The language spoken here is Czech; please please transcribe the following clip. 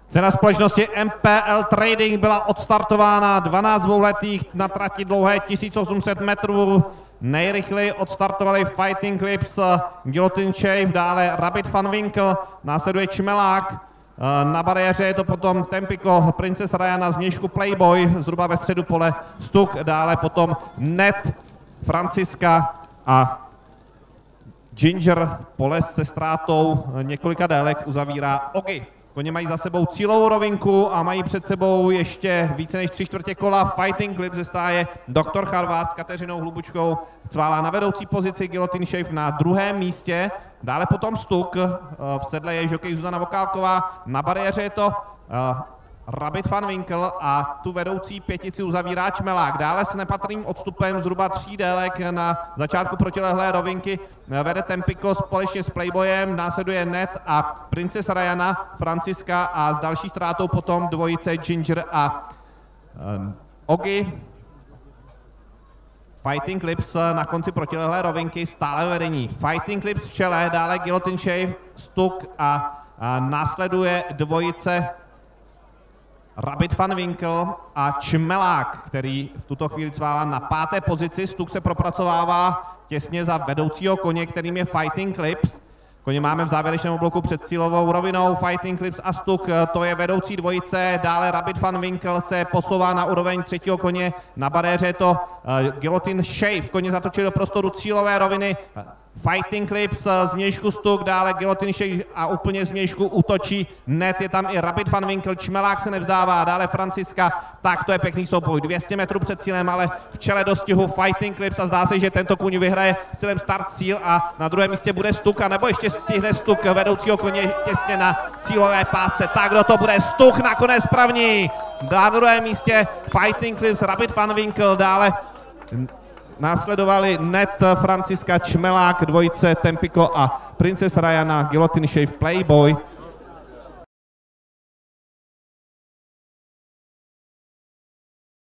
Cena společnosti MPL Trading byla odstartována, 12 dvouletých na trati dlouhé 1800 metrů. Nejrychleji odstartovali Fighting Clips, Guillotine Shave, dále Rabbit Van Winkle, následuje Čmelák. Na bariéře je to potom Tempico, Princess Rajana, zvnějšku Playboy, zhruba ve středu pole Stuk, dále potom Net, Franciska a Ginger. Pole se ztrátou několika délek uzavírá Ogi. Koně mají za sebou cílovou rovinku a mají před sebou ještě více než 3/4 kola. Fighting Clip ze stáje Dr. Charvát s Kateřinou Hlubučkou Cvála na vedoucí pozici, Guillotine Shave na druhém místě. Dále potom Stuk, v sedle je žokej Zuzana Vokálková, na bariéře je to Rabbit Van Winkle a tu vedoucí pětici uzavírá Čmelák. Dále s nepatrným odstupem zhruba 3 délek na začátku protilehlé rovinky vede Tempico společně s Playboyem, následuje Net a Princess Rajana, Franciska a s další ztrátou potom dvojice Ginger a Ogi. Fighting Clips na konci protilehlé rovinky stále vedení. Fighting Clips v čele, dále Guillotine Shave, Stuk a následuje dvojice Rabbit Van Winkle a Čmelák, který v tuto chvíli cválá na 5. pozici. Stuk se propracovává těsně za vedoucího koně, kterým je Fighting Clips. Koně máme v závěrečném bloku před cílovou rovinou. Fighting Clips a Stuk, to je vedoucí dvojice. Dále Rabbit Van Winkle se posouvá na úroveň 3. koně. Na bariéře je to Guillotine Shave. Koně zatočili do prostoru cílové roviny. Fighting Clips z vnějšku Stuk, dále Guillotine Shave a úplně z vnějšku útočí Net, je tam i Rabbit Van Winkle, Čmelák se nevzdává, dále Franciska, tak to je pěkný souboj, 200 metrů před cílem, ale v čele dostihu Fighting Clips a zdá se, že tento kůň vyhraje stylem start cíl a na druhém místě bude Stuk, nebo ještě stihne Stuk vedoucího koně těsně na cílové pásce, tak kdo to bude, Stuk nakonec první, na druhém místě Fighting Clips, Rabbit Van Winkle, dále následovali Net, Franciska, Čmelák, dvojice Tempico a Princess Rajana, Guillotine Shave, Playboy.